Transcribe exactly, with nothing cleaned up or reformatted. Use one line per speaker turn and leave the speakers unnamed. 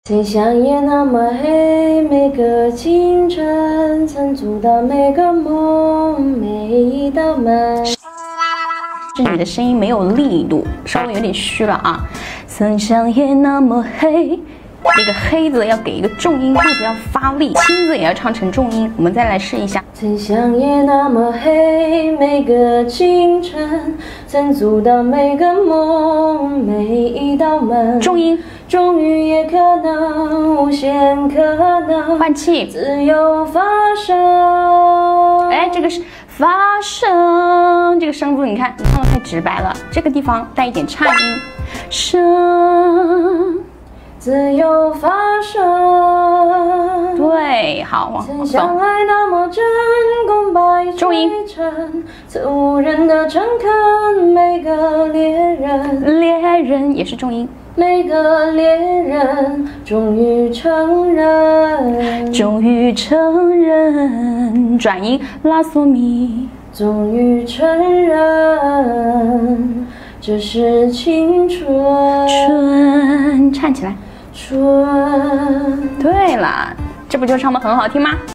曾想夜那么黑，每个清晨曾阻挡每个梦，每一道门。
是你的声音没有力度，稍微有点虚了啊。曾想夜那么黑，这个黑字要给一个重音，肚子要发力，清字也要唱成重音。我们再来试一下。
曾想夜那么黑，每个清晨曾阻挡每个梦，每一道门。
重音。
终于也可能，无限可能，
换气，
自由发生。
哎，这个是发生，这个声字你看，你唱的太直白了，这个地方带一点颤音，声，
自由发生。
对，好，往
曾相爱那么真，共百
重
程，曾无人的诚恳，每个猎人，
猎人也是重音。
每个猎人终于承认，
终于承认，转音拉嗦咪，
终于承认，这是青春。
春，唱起来。
春。
对了，这不就唱得很好听吗？